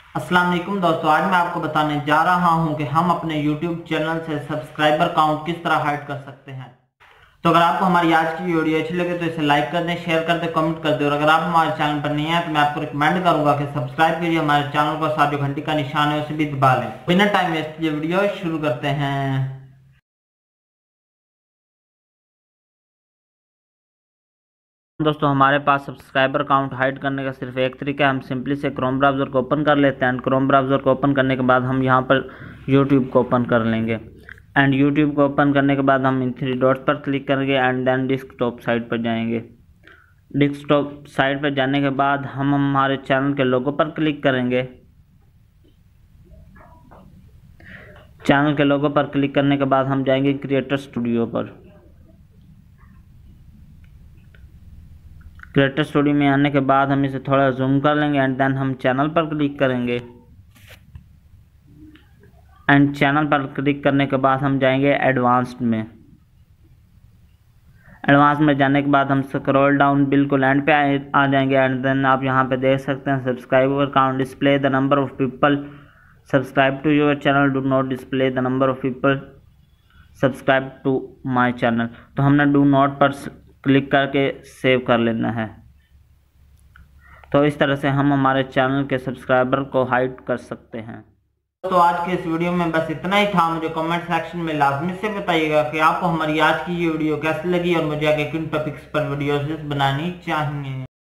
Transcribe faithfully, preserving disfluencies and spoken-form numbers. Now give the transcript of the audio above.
अस्सलाम वालेकुम दोस्तों, आज मैं आपको बताने जा रहा हूं कि हम अपने यूट्यूब चैनल से सब्सक्राइबर काउंट किस तरह हाइड कर सकते हैं। तो अगर आपको हमारी आज की वीडियो अच्छी लगे तो इसे लाइक कर दें, शेयर कर दें, कमेंट कर दें। और अगर आप हमारे चैनल पर नहीं है तो मैं आपको रिकमेंड करूंगा कि सब्सक्राइब कीजिए हमारे चैनल को, साथ जो घंटी का निशान है उसे भी दबा लें। बिना टाइम वेस्ट किए वीडियो शुरू करते हैं। दोस्तों, हमारे पास सब्सक्राइबर काउंट हाइड करने का सिर्फ एक तरीका है। हम सिंपली से क्रोम ब्राउज़र को ओपन कर लेते हैं एंड क्रोम ब्राउज़र को ओपन करने के बाद हम यहाँ पर यूट्यूब को ओपन कर लेंगे एंड यूट्यूब को ओपन करने के बाद हम इन थ्री डॉट्स पर क्लिक करेंगे एंड देन डेस्कटॉप साइट पर जाएंगे। डेस्कटॉप साइट पर जाने के बाद हम हमारे चैनल के लोगो पर क्लिक करेंगे। चैनल के लोगो पर क्लिक करने के बाद हम जाएंगे क्रिएटर स्टूडियो पर। क्रिएटर स्टूडियो में आने के बाद हम इसे थोड़ा जूम कर लेंगे एंड देन हम चैनल पर क्लिक करेंगे एंड चैनल पर क्लिक करने के बाद हम जाएंगे एडवांस्ड में। एडवांस में जाने के बाद हम स्क्रॉल डाउन बिल्कुल एंड पे आ जाएंगे एंड देन आप यहाँ पे देख सकते हैं subscriber count display the number of people subscribe to your channel do not display the number of people subscribe to my channel. तो हमने डू नॉट पर क्लिक करके सेव कर लेना है। तो इस तरह से हम हमारे चैनल के सब्सक्राइबर को हाइड कर सकते हैं। तो आज के इस वीडियो में बस इतना ही था। मुझे कमेंट सेक्शन में लाजमी से बताइएगा कि आपको हमारी आज की ये वीडियो कैसी लगी और मुझे आगे किन टॉपिक्स पर वीडियोस बनानी चाहिए।